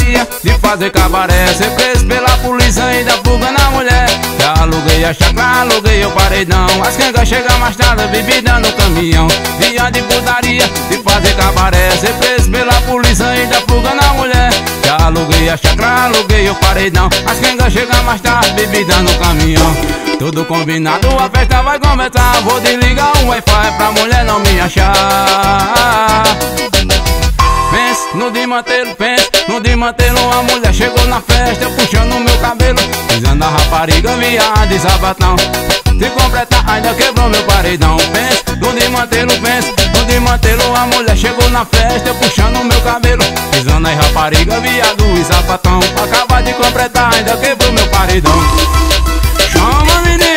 putaria, de fazer cabaré, ser preso pela polícia, ainda fuga na mulher. Já aluguei a chácara, aluguei o paredão, as quengas chegam mais tarde, bebida no caminhão. Dia de putaria, de fazer cabaré, ser preso pela polícia, ainda fuga na mulher. Já aluguei a chácara, aluguei o paredão, as quengas chegam mais tarde, bebida no caminhão. Tudo combinado, a festa vai começar. Vou desligar o Wi-Fi pra mulher não me achar. Pense no desmantelo, pense no desmantelo. A mulher chegou na festa, eu puxando meu cabelo, pisando a rapariga, viado e sabatão. Se completar ainda quebrou meu paredão. Pense no desmantelo, pense no desmantelo. A mulher chegou na festa, eu puxando meu cabelo, pisando a rapariga, viado e sapatão. Acabar de completar ainda quebrou meu paredão. Chama, menino!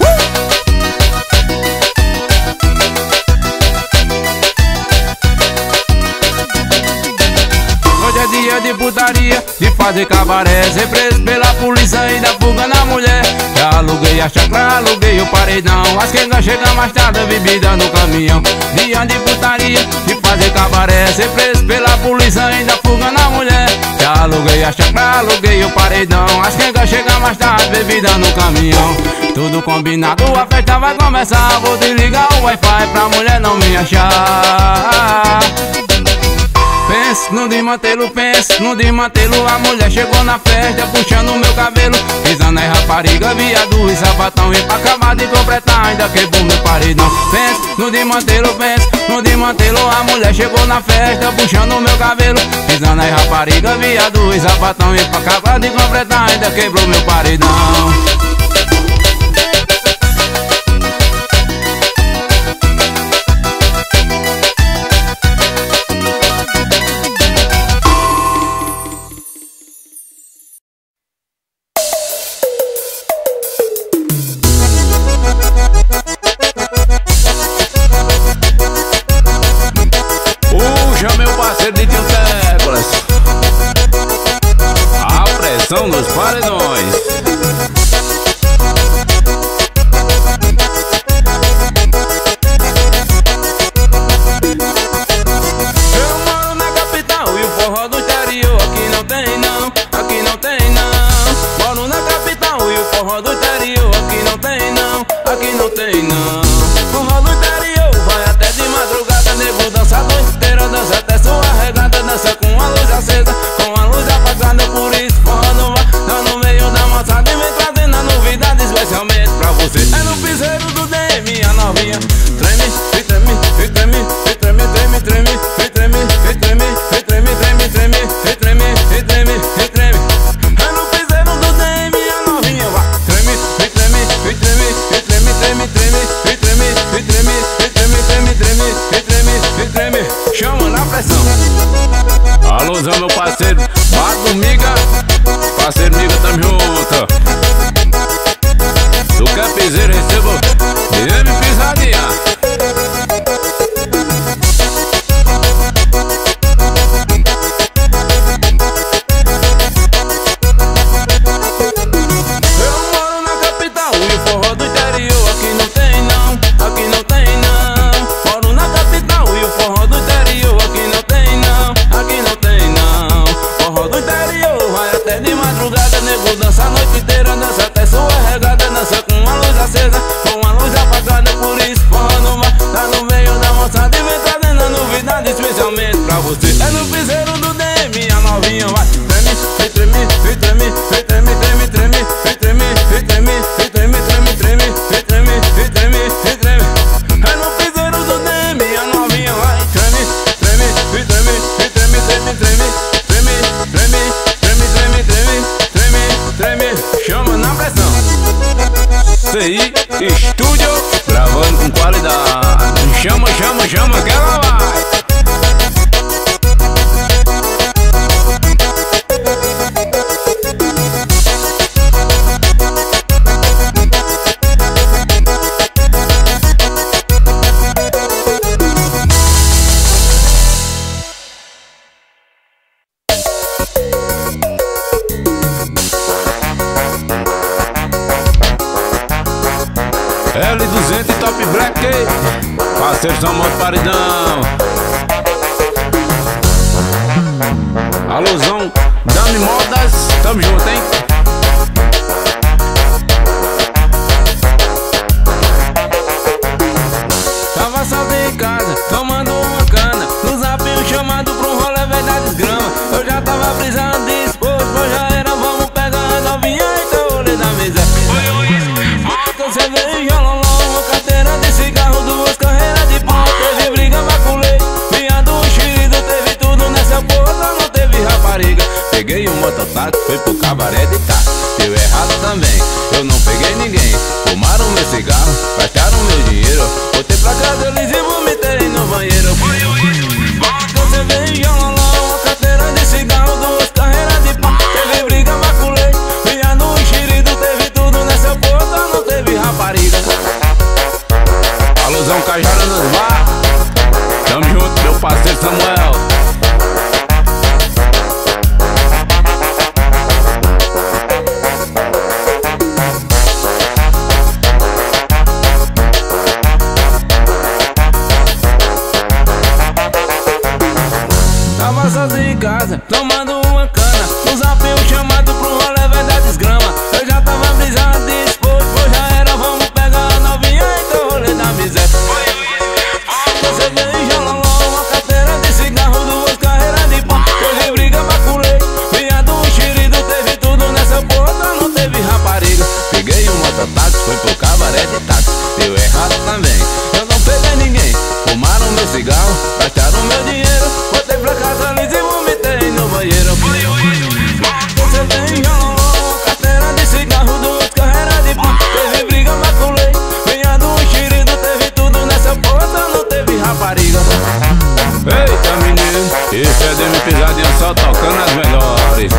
Hoje é dia de putaria, de fazer cabaré, ser preso pela polícia, ainda fuga na mulher. Já aluguei a chácara, aluguei o paredão, as quengas chegam mais tarde, bebida no caminhão. Dia de putaria, de fazer cabaré, ser preso pela polícia, ainda fuga na mulher. Já aluguei a chácara, aluguei o paredão, as quengas chegam mais tarde, bebida no caminhão. Tudo combinado, a festa vai começar. Vou desligar o Wi-Fi pra mulher não me achar. Pense no desmantelo, pense no desmantelo. A mulher chegou na festa, puxando meu cabelo, pisando a rapariga, viado e sapatão. E pra acabar de completar ainda quebrou meu paredão. Pense no desmantelo, pense no desmantelo. A mulher chegou na festa, puxando meu cabelo, pisando a rapariga, viado e sapatão. E pra acabar de completar ainda quebrou meu paredão. Nos paredões. Eu moro na capital e o forró do interior aqui não tem não, aqui não tem não. Moro na capital e o forró do interior aqui não tem não, aqui não tem não. Forró do interior vai até de madrugada, nego dança a noite inteira, dança até sua regata, dança com a luz acesa, com a luz apagada, por isso forró não vai. No meio da moçada e vem trazendo a novidade especialmente pra você. É no piseiro do DM, minha novinha. Treme, e treme, e treme, e treme, treme, treme, e treme, e treme, e treme, treme, treme, e treme, e treme, e treme. É no piseiro do DM, minha novinha. Vai. Treme, e treme, e treme, e treme, treme, treme, e treme, e treme, e treme, treme, treme, e treme, e treme. Chama na pressão. Alôzão, meu parceiro, Bato Miga, parceiro Miga, tamo junto. Tu quer piseiro, recebo dinheiro e pisadinha. Eu moro na capital e o forró do interior aqui não tem não, aqui não tem não. Moro na capital e o forró do interior aqui não tem não, aqui não tem não. Forró do interior vai até de madrugada, nego dança a noite inteira, dança até sua regada, dança com a luz acesa, com a luz apagada, por isso forró não vai. Tá no meio da moçada e vem trazendo a novidade especialmente pra você. É no piseiro do DM, minha novinha. Vai. Treme, e treme, e treme, e treme, treme, treme, e treme, e treme, e treme, treme, treme, e treme, e treme, e treme. É no piseiro do DM, minha novinha. Vai. Treme, treme, e treme, e treme, treme, treme, treme, treme, treme, treme, treme, treme, treme. Chama na pressão. CI Estúdio, gravando com qualidade. Chama, chama, chama que ela vai. L200 e Top Black, parceiros do Modo Paredão. Alôzão, Dami Modas, tamo junto, hein? Tava sozinho em casa, tomando uma cana, no zap um chamado pra um rolê verdade desgrama. Eu já tava brisando disposto, pois já era, vamos pegar a novinha e teu rolê na mesa. Então cerveja, loló, uma carteira de cigarro, duas carreiras de pau. Teve briga, maculei, viado, enxerido, teve tudo nessa porra, não teve rapariga. Peguei um mototáxi, fui pro cabaré de cá. Deu errado também, eu não peguei ninguém. Fumaram meu cigarro, gastaram meu dinheiro. Voltei pra casa, eles e vomitei no banheiro. Então cerveja, loló, uma carteira de cigarro, duas carreiras de pau. Teve briga, maculei, viado, enxerido, teve tudo nessa porra, não teve rapariga. Alusão Cajara nos bar. Tamo junto, meu parceiro Samuel. Tava sozinho em casa, tomando uma cana, no zap um chamado pro rolê verdade desgrama. Eu já tava brisando disposto, pois já era, vamos pegar a novinha e teu rolê na miséria. Você veja, loló, uma carteira de cigarro, duas carreiras de pau. Teve briga, maculei, viado, enxerido, teve tudo nessa porra, não teve rapariga. Peguei um mototáxi, fui pro cabaré de táxi. Deu errado também, Eu não peguei ninguém, fumaram meu cigarro, gastaram meu dinheiro. voltei pra casa, lhes e vomitei no banheiro. Você veja, loló, uma carteira de cigarro, duas carreiras de pau. Teve briga, maculei, viado, enxerido, teve tudo nessa porra, não teve rapariga. Eita menino, esse é Demi Pisadinha só tocando as melhores.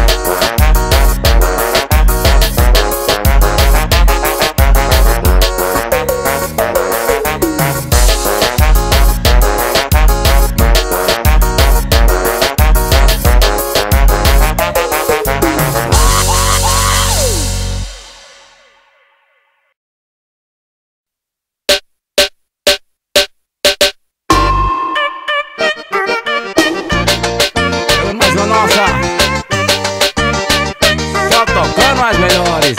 Mas a nossa, só tocando as melhores.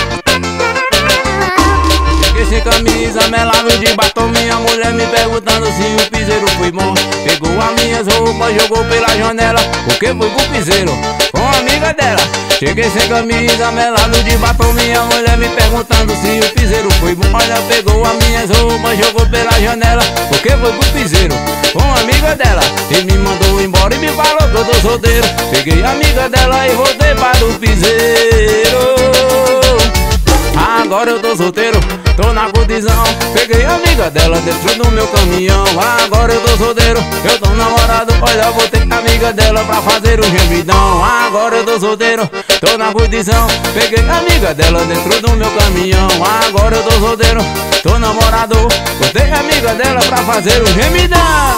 Cheguei sem camisa, melado de batom. Minha mulher me perguntando se o piseiro foi bom. Pegou as minhas roupas, jogou pela janela, porque foi pro piseiro com a amiga dela. Cheguei sem camisa, melado de batom. Minha mulher me perguntando se o piseiro foi bom. Olha, pegou as minhas roupas, jogou pela janela, porque foi pro piseiro com a amiga dela. E me mandou embora e me falou que eu tô solteiro. Peguei a amiga dela e voltei para o piseiro. Agora eu tô solteiro, tô na condição. Peguei a amiga dela dentro do meu caminhão. Agora eu tô solteiro, eu tô namorado. Olha, botei a amiga dela pra fazer o gemidão. Agora eu tô solteiro, tô na condição. Peguei a amiga dela dentro do meu caminhão. Agora eu tô solteiro, tô namorado. Botei a amiga dela pra fazer o gemidão.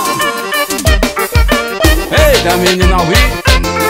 Eita menina ao vivo.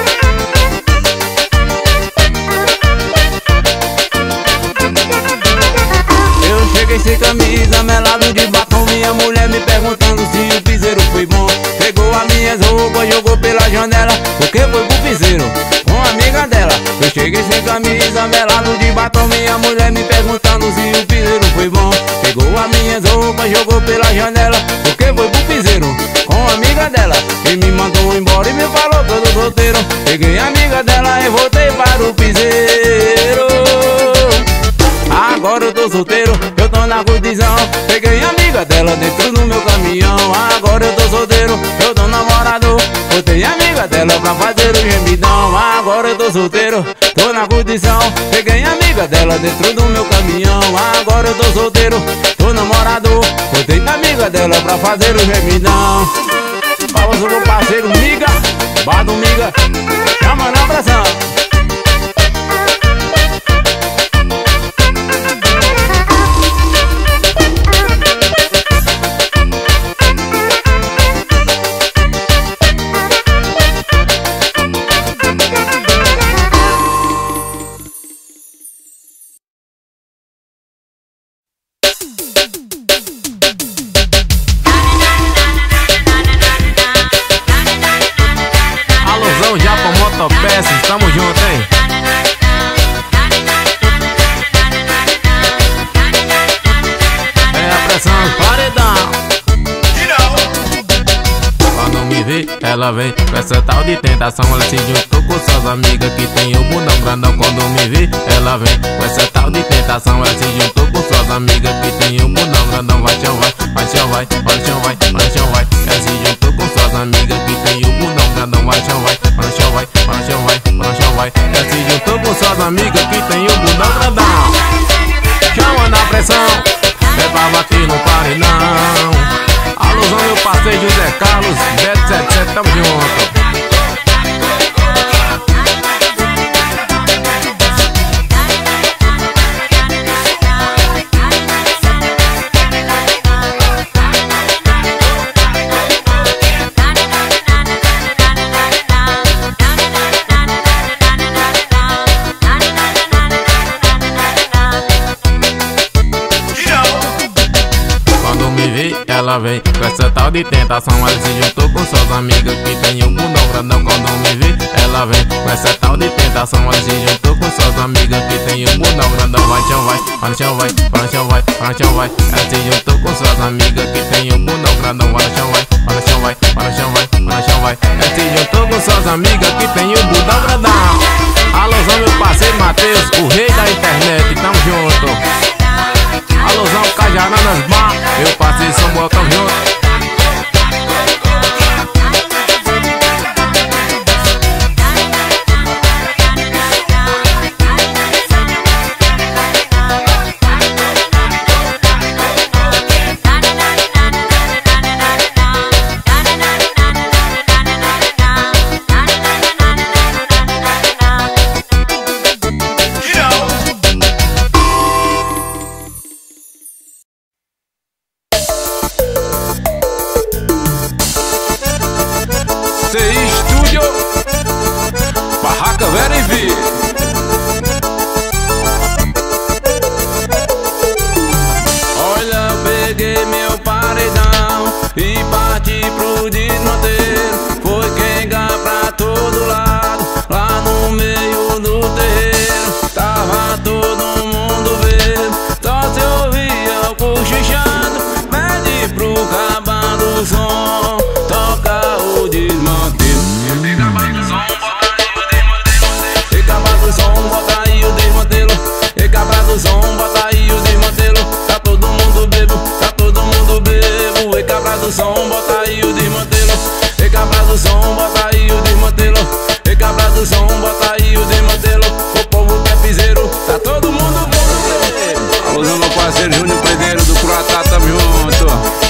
Cheguei sem camisa, melado de batom. Minha mulher me perguntando se o piseiro foi bom. Pegou as minhas roupas, jogou pela janela, porque foi pro piseiro com a amiga dela. Eu cheguei sem camisa, melado de batom. Minha mulher me perguntando se o piseiro foi bom. Pegou as minhas roupas, jogou pela janela, porque foi pro piseiro com a amiga dela. E me mandou embora e me falou que eu tô solteiro. Peguei a amiga dela e voltei para o piseiro. Agora eu tô solteiro, eu tô na condição. Peguei a amiga dela dentro do meu caminhão. Agora eu tô solteiro, eu tô namorado. Botei a amiga dela pra fazer o gemidão. Agora eu tô solteiro, tô na condição. Peguei a amiga dela dentro do meu caminhão. Agora eu tô solteiro, tô namorado. Botei a amiga dela pra fazer o gemidão. Vamos pro meu parceiro Miga, bar do Miga, chama na pressão. Motopeças, tamo ela vem com essa tal de tentação. Ela se juntou com suas amigas que tem o bundão grandão. Quando me vê, ela vem com essa tal de tentação. Ela se juntou com suas amigas que tem o bundão grandão. Vai chão, vai, vai chão, vai, vai chão, vai, vai chão, vai. Ela se juntou com suas amigas que tem o bundão grandão. Vai chão, vai, vai chão, vai, vai chão, vai, vai chão, vai. Ela se juntou com suas amigas que tem o bundão grandão. Chama na pressão, levava aqui no paredão. Alusão meu parceiro José Carlos, Beto 77, tamo junto. Ela vem com essa tal de tentação. Ela se juntou com suas amigas que tem o bundão grandão. Quando me vê, ela vem com essa tal de tentação. Ela se juntou com suas amigas que tem o bundão grandão. Vai chão, vai, vai chão, vai, vai chão, vai, vai chão, vai. Ela se juntou com suas amigas que tem o bundão grandão. Vai chão, vai, vai chão, vai, vai chão, vai, vai chão, vai. Ela se juntou com suas amigas que tem o bundão grandão. Alusão meu parceiro Matheus, o rei da internet, tamo junto. Alusão Cajaranas Bar, meu parceiro Samuel, tamo junto. Estúdio Barraca Vera e Vi. Olha, peguei meu paredão e parti pro desmanteiro. Foi quenga pra todo lado, lá no meio do terreiro. Tava todo mundo vendo, só se ouvia o cochichando. Pede pro cabão do som tocar o desmanteiro. E cabra do som, bota aí o desmantelo. E cabra do som, bota aí o desmantelo. Tá todo mundo bebo, tá todo mundo bebo. E cabra do som, bota aí o desmantelo. E cabra do som, bota aí o desmantelo. E cabra do som, bota aí o desmantelo. O povo que é piseiro, tá todo mundo bebo. Alusão meu parceiro Júnior Pedreiro do Croatá, tamo junto.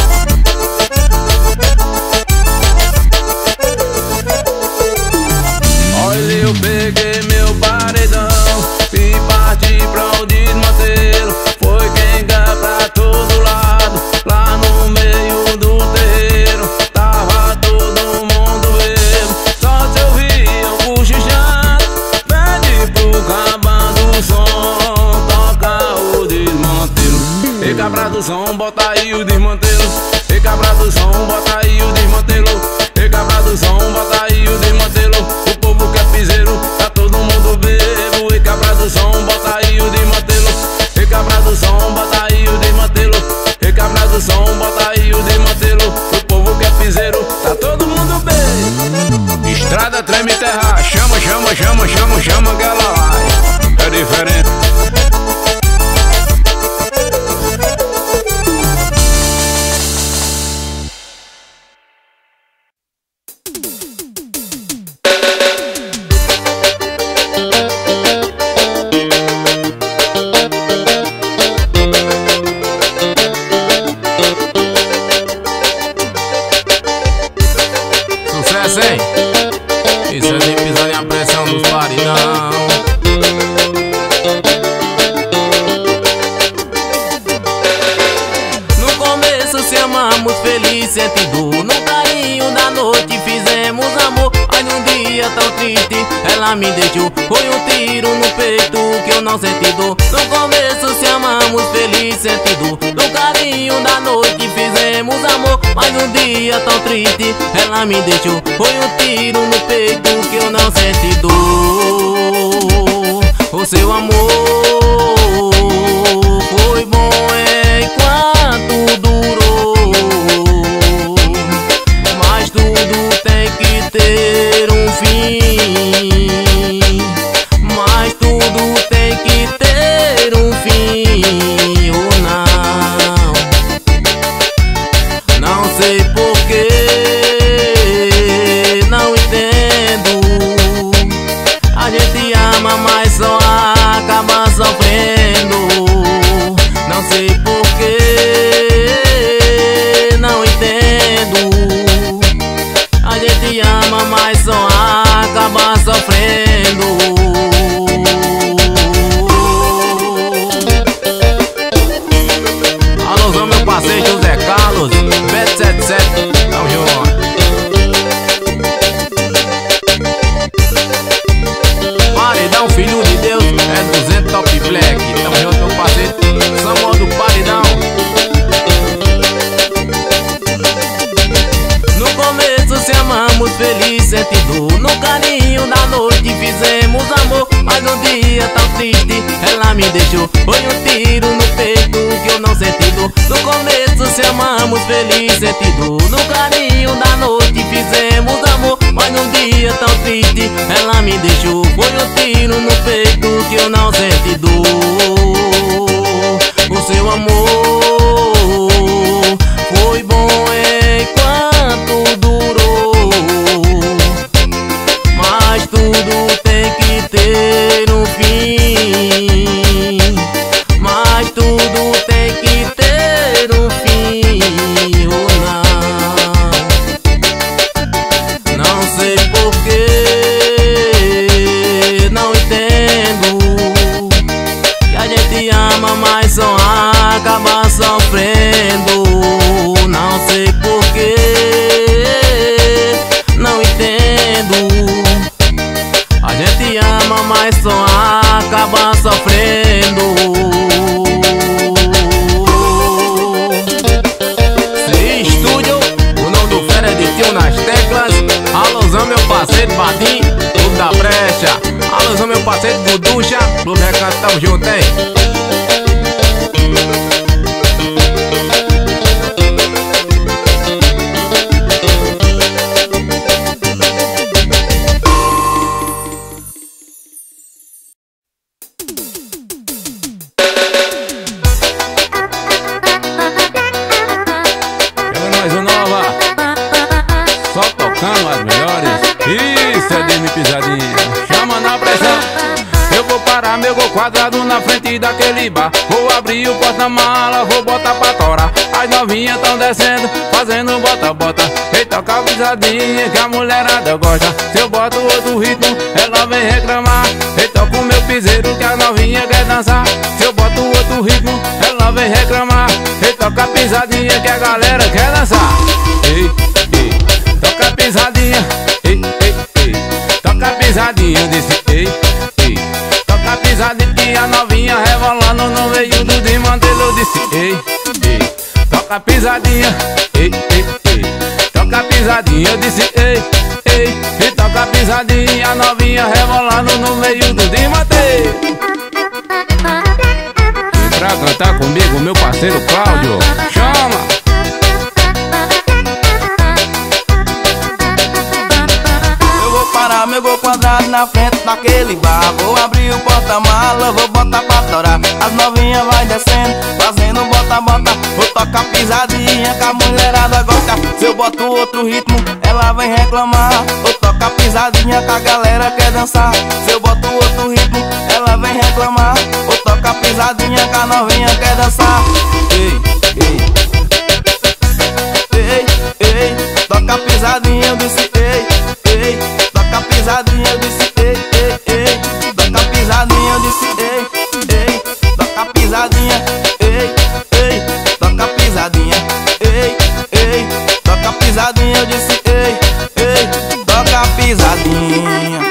Eu peguei meu paredão e parti pra o desmantelo. Foi quenga pra todo lado, lá no meio do terreiro. Tava todo mundo bebo, só se ouvia um cochichando. Pede pro cabão do som tocar o desmantelo. E cabra do som, bota aí o desmantelo. E cabra do som, bota aí o desmantelo. E cabra do som, bota aí o desmantelo. O povo que é piseiro, tá todo mundo bebo. E cabra do som, bota aí o desmantelo. E cabra do som, bota aí o desmantelo. E cabra do som, bota aí o desmantelo. O povo que é piseiro, tá todo mundo bebo. Estrada treme terra, chama, chama, chama, chama, chama que ela vai. É diferente. Isso é de pisar em a pressão dos paredão. No começo se amamos, feliz, sentido. No carinho da noite fizemos amor. Aí num dia tão triste ela me deixou. Foi um tiro no peito que eu não senti dor. No começo se amamos, feliz, sentido. No carinho da noite fizemos amor. Mas num dia tão triste ela me deixou. Foi um tiro no peito que eu não senti dor. O seu amor foi bom enquanto durou, mas tudo tem e senti dor. No carinho da noite fizemos amor, mas num dia tão triste ela me deixou. Foi um tiro no peito que eu não senti dor. O seu amor foi bom enquanto durou, mas tudo tem que ter um fim. Mas tudo tem que ter um fim, ou não? Não sei porquê, não entendo, que a gente ama, mas só acaba sofrendo. Não sei porquê, não entendo, a gente ama, mas só acaba sofrendo. Nas teclas, alusão meu parceiro Badim, Clube da Brecha, alusão meu parceiro Buducha, Clube Recanto, tamo junto, hein? As melhores, isso é Demi Pisadinha, chama na pressão. Eu vou parar meu gol quadrado na frente daquele bar, vou abrir o porta-mala, vou botar pra torar. As novinhas tão descendo, fazendo bota-bota. E toca a pisadinha que a mulherada gosta. Se eu boto outro ritmo, ela vem reclamar. E toca o meu piseiro que a novinha quer dançar. Se eu boto outro ritmo, ela vem reclamar. E toca a pisadinha que a galera quer dançar. Ei, ei, toca a pisadinha, ei, ei, ei. Toca a pisadinha, eu disse ei, ei. Toca a pisadinha que a novinha rebolando no meio do desmantelo. Eu disse ei, ei. Toca a pisadinha, ei, ei, ei. Toca a pisadinha, eu disse ei, ei. E toca a pisadinha, a novinha rebolando no meio do desmantelo. E pra cantar comigo, meu parceiro Cláudio, chama! Parar meu gol quadrado na frente daquele bar, vou abrir o porta-mala, vou botar pra torar. As novinhas vai descendo, fazendo bota-bota. Vou tocar pisadinha que a mulherada gosta. Se eu boto outro ritmo, ela vem reclamar. Vou tocar pisadinha que a galera quer dançar. Se eu boto outro ritmo, ela vem reclamar. Vou tocar pisadinha que a novinha quer dançar. Ei, ei, ei, ei. Toca pisadinha, eu disse ei, ei. Toca pisadinha, eu disse ei, ei, ei. Toca pisadinha, eu disse ei, ei. Toca pisadinha, ei, ei. Toca pisadinha, ei, ei. Toca pisadinha, eu disse ei, ei. Toca pisadinha.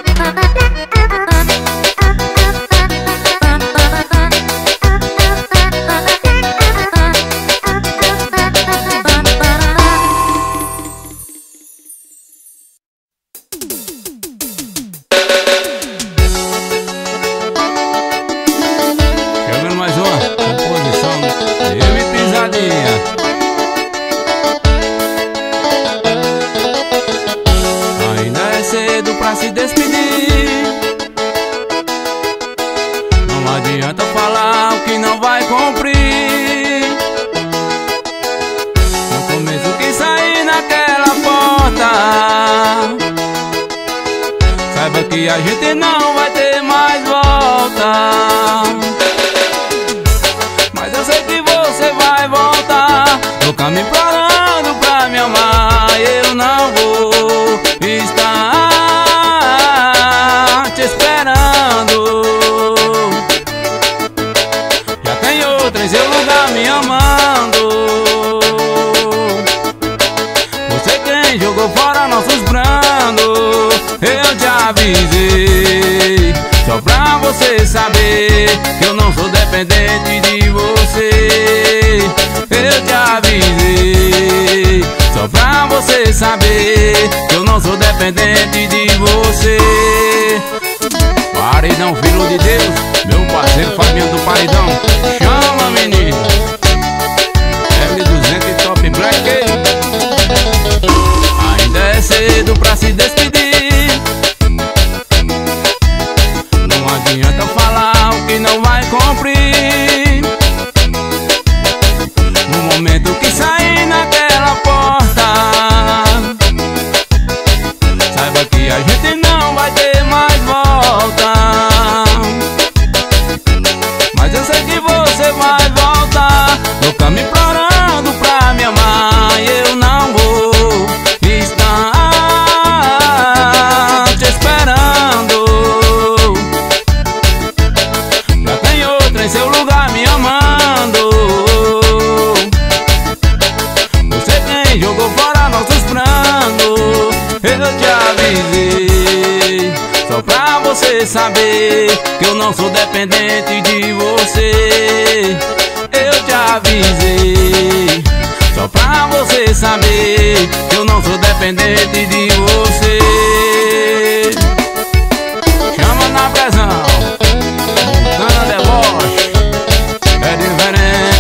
Se despedir, não adianta falar o que não vai cumprir. No começo que sair naquela porta, saiba que a gente não vai ter mais volta. Mas eu sei que você vai voltar, louca me implorando pra me amar. Eu não vou estar te esperando. Já tem outra em seu lugar me amando. Você quem jogou fora nossos brandos. Eu te avisei, só pra você saber que eu não sou dependente de você. Eu te avisei, só pra você saber que eu não sou dependente de você. Paredão, filho de Deus, meu parceiro Fabiano do Paredão, chama menino. L200 e Top Black. você saber que eu não sou dependente de você. Eu te avisei, só pra você saber que eu não sou dependente de você.